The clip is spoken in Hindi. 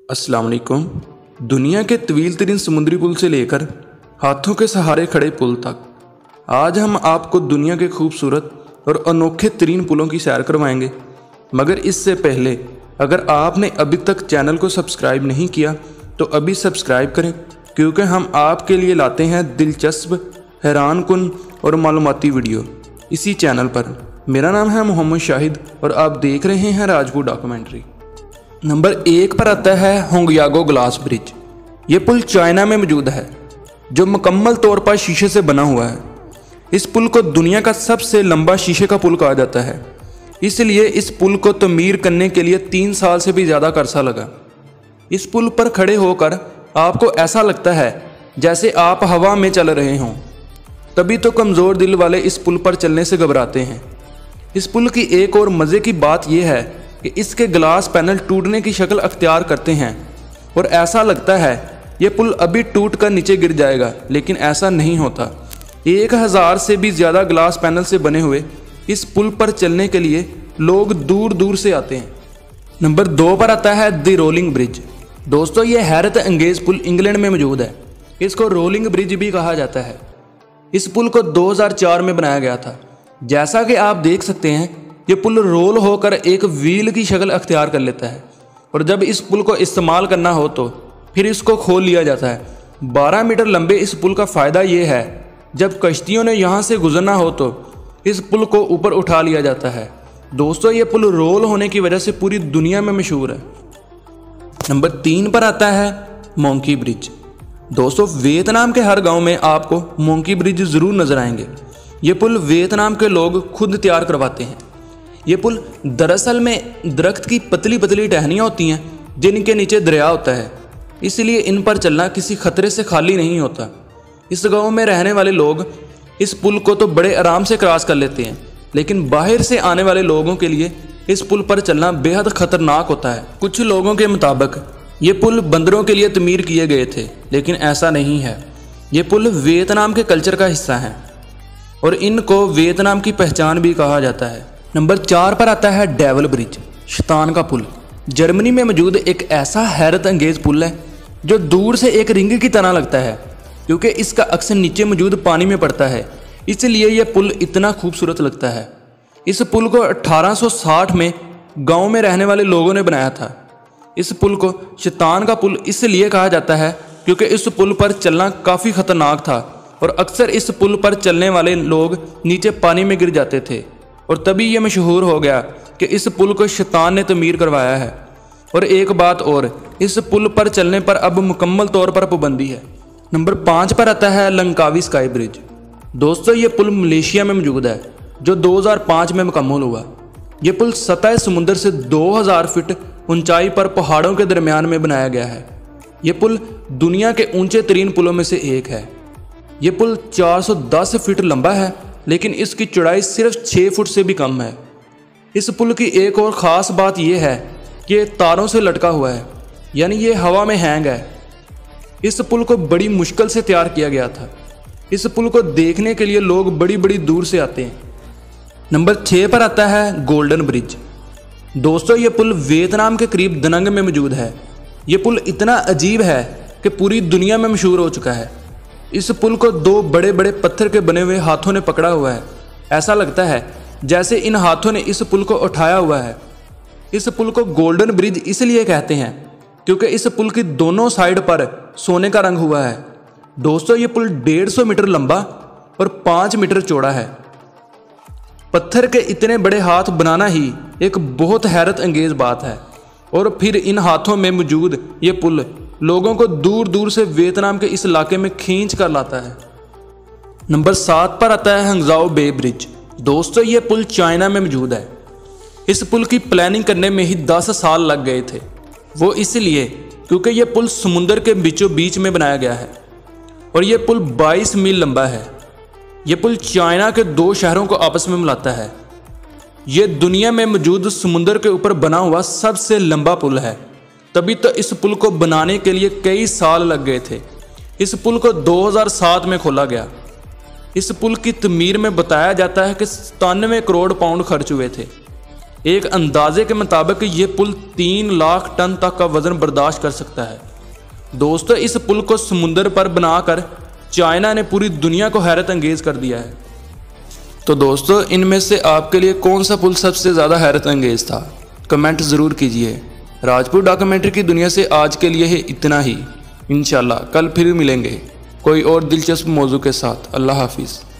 अस्सलाम वालेकुम। दुनिया के तवील तरीन समुद्री पुल से लेकर हाथों के सहारे खड़े पुल तक, आज हम आपको दुनिया के खूबसूरत और अनोखे तरीन पुलों की सैर करवाएंगे। मगर इससे पहले अगर आपने अभी तक चैनल को सब्सक्राइब नहीं किया तो अभी सब्सक्राइब करें, क्योंकि हम आपके लिए लाते हैं दिलचस्प, हैरानकुन और मालूमाती वीडियो इसी चैनल पर। मेरा नाम है मोहम्मद शाहिद और आप देख रहे हैं राजपूत डॉक्यूमेंट्री। नंबर 1 पर आता है होंगयागो ग्लास ब्रिज। ये पुल चाइना में मौजूद है, जो मुकम्मल तौर पर शीशे से बना हुआ है। इस पुल को दुनिया का सबसे लंबा शीशे का पुल कहा जाता है, इसलिए इस पुल को तमीर करने के लिए 3 साल से भी ज़्यादा अरसा लगा। इस पुल पर खड़े होकर आपको ऐसा लगता है जैसे आप हवा में चल रहे हों। तभी तो कमज़ोर दिल वाले इस पुल पर चलने से घबराते हैं। इस पुल की एक और मज़े की बात यह है कि इसके ग्लास पैनल टूटने की शक्ल अख्तियार करते हैं और ऐसा लगता है ये पुल अभी टूट कर नीचे गिर जाएगा, लेकिन ऐसा नहीं होता। 1000 से भी ज़्यादा ग्लास पैनल से बने हुए इस पुल पर चलने के लिए लोग दूर दूर से आते हैं। नंबर 2 पर आता है द रोलिंग ब्रिज। दोस्तों, ये हैरत अंगेज पुल इंग्लैंड में मौजूद है। इसको रोलिंग ब्रिज भी कहा जाता है। इस पुल को 2004 में बनाया गया था। जैसा कि आप देख सकते हैं, ये पुल रोल होकर एक व्हील की शक्ल अख्तियार कर लेता है और जब इस पुल को इस्तेमाल करना हो तो फिर इसको खोल लिया जाता है। 12 मीटर लंबे इस पुल का फ़ायदा ये है, जब कश्तियों ने यहाँ से गुजरना हो तो इस पुल को ऊपर उठा लिया जाता है। दोस्तों, ये पुल रोल होने की वजह से पूरी दुनिया में मशहूर है। नंबर 3 पर आता है मोंकी ब्रिज। दोस्तों, वियतनाम के हर गाँव में आपको मोंकी ब्रिज ज़रूर नज़र आएंगे। ये पुल वियतनाम के लोग खुद तैयार करवाते हैं। ये पुल दरअसल में दरख्त की पतली पतली टहनियाँ होती हैं जिनके नीचे दरिया होता है, इसलिए इन पर चलना किसी खतरे से खाली नहीं होता। इस गांव में रहने वाले लोग इस पुल को तो बड़े आराम से क्रॉस कर लेते हैं, लेकिन बाहर से आने वाले लोगों के लिए इस पुल पर चलना बेहद खतरनाक होता है। कुछ लोगों के मुताबिक ये पुल बंदरों के लिए तमीर किए गए थे, लेकिन ऐसा नहीं है। ये पुल वियतनाम के कल्चर का हिस्सा है और इनको वियतनाम की पहचान भी कहा जाता है। नंबर 4 पर आता है डेविल ब्रिज, शैतान का पुल। जर्मनी में मौजूद एक ऐसा हैरत अंगेज पुल है जो दूर से एक रिंग की तरह लगता है, क्योंकि इसका अक्सर नीचे मौजूद पानी में पड़ता है, इसलिए यह पुल इतना खूबसूरत लगता है। इस पुल को 1860 में गांव में रहने वाले लोगों ने बनाया था। इस पुल को शैतान का पुल इसलिए कहा जाता है क्योंकि इस पुल पर चलना काफ़ी खतरनाक था और अक्सर इस पुल पर चलने वाले लोग नीचे पानी में गिर जाते थे, और तभी ये मशहूर हो गया कि इस पुल को शैतान ने तमीर करवाया है। और एक बात और, इस पुल पर चलने पर अब मुकम्मल तौर पर पाबंदी है। नंबर 5 पर आता है लंकावी स्काई ब्रिज। दोस्तों, ये पुल मलेशिया में मौजूद है, जो 2005 में मुकम्मल हुआ। ये पुल सतह समुद्र से 2000 फीट ऊंचाई पर पहाड़ों के दरमियान में बनाया गया है। ये पुल दुनिया के ऊंचे तरीन पुलों में से एक है। ये पुल 410 फीट लंबा है, लेकिन इसकी चौड़ाई सिर्फ 6 फुट से भी कम है। इस पुल की एक और ख़ास बात यह है कि ये तारों से लटका हुआ है, यानी ये हवा में हैंग है। इस पुल को बड़ी मुश्किल से तैयार किया गया था। इस पुल को देखने के लिए लोग बड़ी बड़ी दूर से आते हैं। नंबर 6 पर आता है गोल्डन ब्रिज। दोस्तों, ये पुल वियतनाम के करीब दनंग में मौजूद है। ये पुल इतना अजीब है कि पूरी दुनिया में मशहूर हो चुका है। इस पुल को 2 बड़े बड़े पत्थर के बने हुए हाथों ने पकड़ा हुआ है। ऐसा लगता है जैसे इन हाथों ने इस पुल को उठाया हुआ है। इस पुल को गोल्डन ब्रिज इसलिए कहते हैं क्योंकि इस पुल की दोनों साइड पर सोने का रंग हुआ है। दोस्तों, ये पुल 150 मीटर लंबा और 5 मीटर चौड़ा है। पत्थर के इतने बड़े हाथ बनाना ही एक बहुत हैरत अंगेज बात है, और फिर इन हाथों में मौजूद ये पुल लोगों को दूर दूर से वियतनाम के इस इलाके में खींच कर लाता है। नंबर 7 पर आता है हंगजाओ बे ब्रिज। दोस्तों, ये पुल चाइना में मौजूद है। इस पुल की प्लानिंग करने में ही 10 साल लग गए थे। वो इसलिए क्योंकि ये पुल समुद्र के बीचों बीच में बनाया गया है और ये पुल 22 मील लंबा है। ये पुल चाइना के 2 शहरों को आपस में मिलाता है। ये दुनिया में मौजूद समुद्र के ऊपर बना हुआ सबसे लंबा पुल है। तभी तो इस पुल को बनाने के लिए कई साल लग गए थे। इस पुल को 2007 में खोला गया। इस पुल की तमीर में बताया जाता है कि 97 करोड़ पाउंड खर्च हुए थे। एक अंदाजे के मुताबिक ये पुल 3 लाख टन तक का वजन बर्दाश्त कर सकता है। दोस्तों, इस पुल को समुद्र पर बनाकर चाइना ने पूरी दुनिया को हैरत अंगेज कर दिया है। तो दोस्तों, इनमें से आपके लिए कौन सा पुल सबसे ज़्यादा हैरत अंगेज था? कमेंट ज़रूर कीजिए। राजपूत डॉक्यूमेंट्री की दुनिया से आज के लिए है इतना ही। इंशाल्लाह कल फिर मिलेंगे कोई और दिलचस्प मौजू के साथ। अल्लाह हाफिज़।